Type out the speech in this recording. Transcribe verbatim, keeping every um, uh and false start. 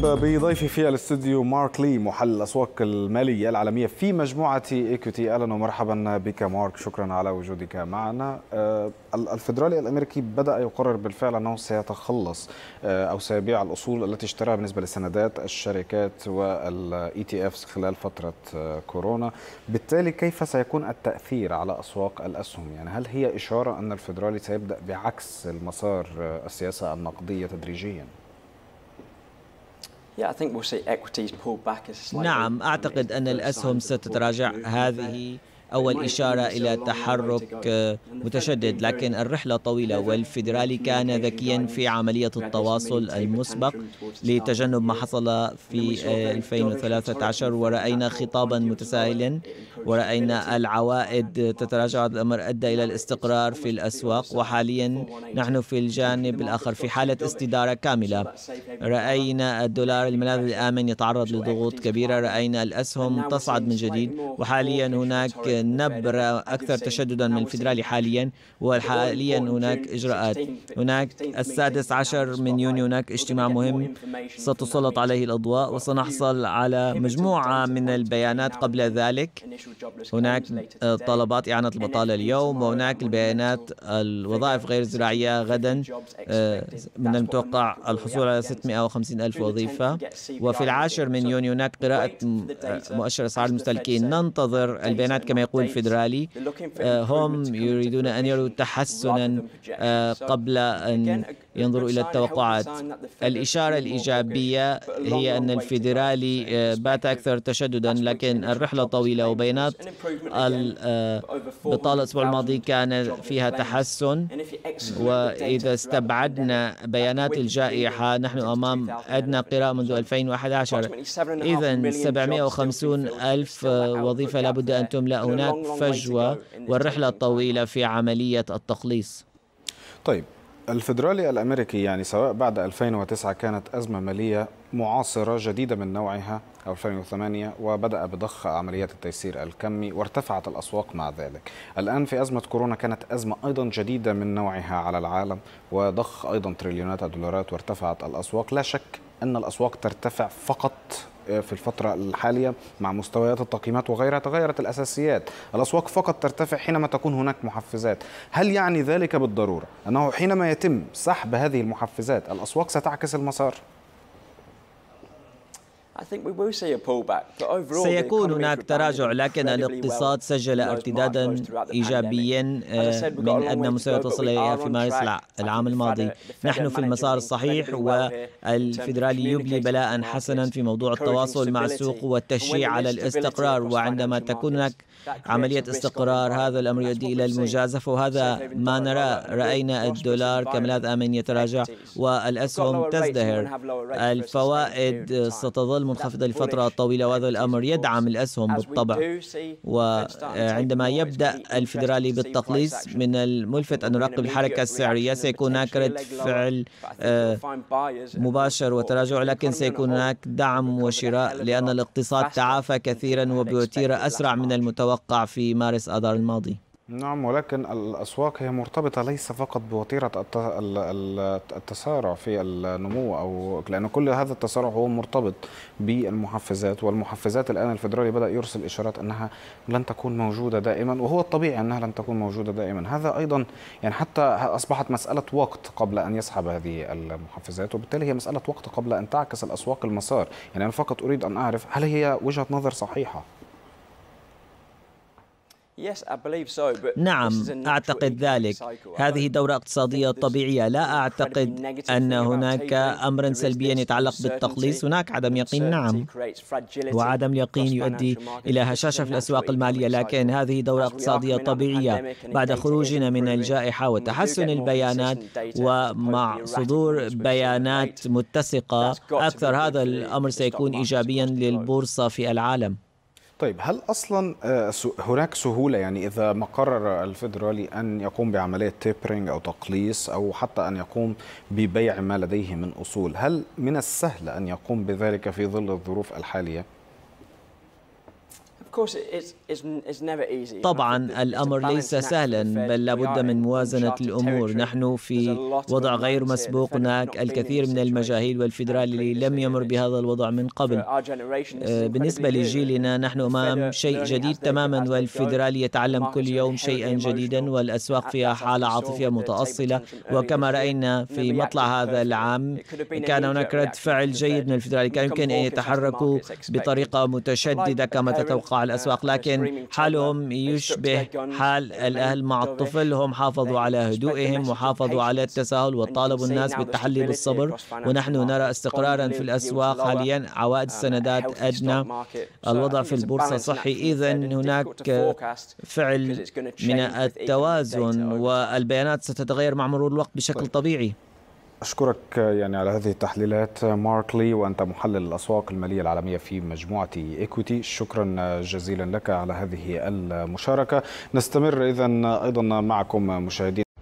بضيفي في الاستوديو مارك لي، محلل الأسواق المالية العالمية في مجموعة إيكويتي. أهلا ومرحبا بك مارك، شكرا على وجودك معنا. الفيدرالي الأمريكي بدأ يقرر بالفعل أنه سيتخلص أو سيبيع الأصول التي اشتراها بالنسبة لسندات الشركات والإي تي إفس خلال فترة كورونا. بالتالي كيف سيكون التأثير على أسواق الأسهم؟ يعني هل هي إشارة أن الفيدرالي سيبدأ بعكس المسار السياسة النقدية تدريجيا؟ نعم، أعتقد أن الأسهم ستتراجع. هذه أول إشارة إلى تحرك متشدد، لكن الرحلة طويلة، والفيدرالي كان ذكيا في عملية التواصل المسبق لتجنب ما حصل في ألفين وثلاثة عشر، ورأينا خطابا متسائلا، ورأينا العوائد تتراجع. الأمر أدى إلى الاستقرار في الأسواق، وحاليا نحن في الجانب الآخر في حالة استدارة كاملة. رأينا الدولار الملاذ الآمن يتعرض لضغوط كبيرة، رأينا الأسهم تصعد من جديد، وحاليا هناك نبرة أكثر تشددا من الفيدرالي حاليا، وحاليا هناك إجراءات. هناك السادس عشر من يونيو هناك اجتماع مهم ستسلط عليه الأضواء، وسنحصل على مجموعة من البيانات قبل ذلك. هناك طلبات إعانة البطالة اليوم، وهناك البيانات الوظائف غير الزراعية غدا. من المتوقع الحصول على ستمائة وخمسين ألف وظيفة. وفي العاشر من يونيو هناك قراءة مؤشر أسعار المستهلكين. ننتظر البيانات كما يقول الفيدرالي. هم يريدون أن يروا تحسنا قبل أن ينظروا إلى التوقعات. الإشارة الإيجابية هي أن الفيدرالي بات أكثر تشددا، لكن الرحلة طويلة، وبيانات البطالة الأسبوع الماضي كان فيها تحسن. وإذا استبعدنا بيانات الجائحة نحن أمام أدنى قراءة منذ ألفين وأحد عشر. إذن سبعمائة وخمسين ألف وظيفة لابد أن تملأ. هناك فجوة والرحلة طويلة في عملية التخليص. طيب، الفيدرالي الأمريكي يعني سواء بعد ألفين وتسعة كانت أزمة مالية معاصرة جديدة من نوعها، أو ألفين وثمانية، وبدأ بضخ عمليات التيسير الكمي وارتفعت الأسواق مع ذلك. الآن في أزمة كورونا كانت أزمة أيضا جديدة من نوعها على العالم، وضخ أيضا تريليونات الدولارات وارتفعت الأسواق. لا شك أن الأسواق ترتفع فقط في الفترة الحالية مع مستويات التقييمات وغيرها. تغيرت الأساسيات، الأسواق فقط ترتفع حينما تكون هناك محفزات. هل يعني ذلك بالضرورة أنه حينما يتم سحب هذه المحفزات الأسواق ستعكس المسار؟ سيكون هناك تراجع، لكن الاقتصاد سجل ارتدادا إيجابيا من أدنى مستويات وصل إليها في مارس العام الماضي. نحن في المسار الصحيح، والفيدرالي يبلي بلاء حسنا في موضوع التواصل مع السوق والتشجيع على الاستقرار. وعندما تكون هناك عملية استقرار هذا الأمر يؤدي إلى المجازفة، وهذا ما نرى. رأينا الدولار كملاذ آمن يتراجع والأسهم تزدهر. الفوائد ستظل منخفضة لفترة طويلة، وهذا الأمر يدعم الأسهم بالطبع. وعندما يبدأ الفيدرالي بالتقليص من الملفت أن نراقب الحركة السعرية. سيكون هناك رد فعل مباشر وتراجع، لكن سيكون هناك دعم وشراء، لأن الاقتصاد تعافى كثيرا وبوتيرة أسرع من المتوقع في مارس آذار الماضي. نعم، ولكن الأسواق هي مرتبطة ليس فقط بوتيرة التسارع في النمو، أو لأن كل هذا التسارع هو مرتبط بالمحفزات. والمحفزات الآن الفيدرالي بدأ يرسل إشارات أنها لن تكون موجودة دائما، وهو الطبيعي أنها لن تكون موجودة دائما. هذا أيضا يعني حتى أصبحت مسألة وقت قبل أن يسحب هذه المحفزات، وبالتالي هي مسألة وقت قبل أن تعكس الأسواق المسار. يعني أنا فقط أريد أن أعرف هل هي وجهة نظر صحيحة؟ نعم، أعتقد ذلك. هذه دورة اقتصادية طبيعية. لا أعتقد أن هناك أمرا سلبيا يتعلق بالتقليص. هناك عدم يقين، نعم، وعدم اليقين يؤدي إلى هشاشة في الأسواق المالية، لكن هذه دورة اقتصادية طبيعية. بعد خروجنا من الجائحة وتحسن البيانات ومع صدور بيانات متسقة أكثر، هذا الأمر سيكون إيجابيا للبورصة في العالم. طيب، هل أصلا هناك سهولة، يعني إذا ما قرر الفيدرالي أن يقوم بعملية تيبرينج أو تقليص، أو حتى أن يقوم ببيع ما لديه من أصول، هل من السهل أن يقوم بذلك في ظل الظروف الحالية؟ طبعا الأمر ليس سهلا، بل لابد من موازنة الأمور. نحن في وضع غير مسبوق، هناك الكثير من المجاهيل والفيدرالي لم يمر بهذا الوضع من قبل. بالنسبة لجيلنا نحن أمام شيء جديد تماما، والفيدرالي يتعلم كل يوم شيئا جديدا، والأسواق فيها حالة عاطفية متأصلة. وكما رأينا في مطلع هذا العام كان هناك رد فعل جيد من الفيدرالي، كان يمكن أن يتحركوا بطريقة متشددة كما تتوقع الأسواق، لكن حالهم يشبه حال الأهل مع الطفل. هم حافظوا على هدوئهم وحافظوا على التساهل وطالبوا الناس بالتحلي بالصبر. ونحن نرى استقرارا في الأسواق حاليا، عوائد السندات أدنى، الوضع في البورصة صحي. إذن هناك فعل من التوازن، والبيانات ستتغير مع مرور الوقت بشكل طبيعي. أشكرك يعني على هذه التحليلات مارك لي، وأنت محلل الأسواق المالية العالمية في مجموعة إيكويتي. شكرا جزيلا لك على هذه المشاركة. نستمر إذن أيضا معكم مشاهدين.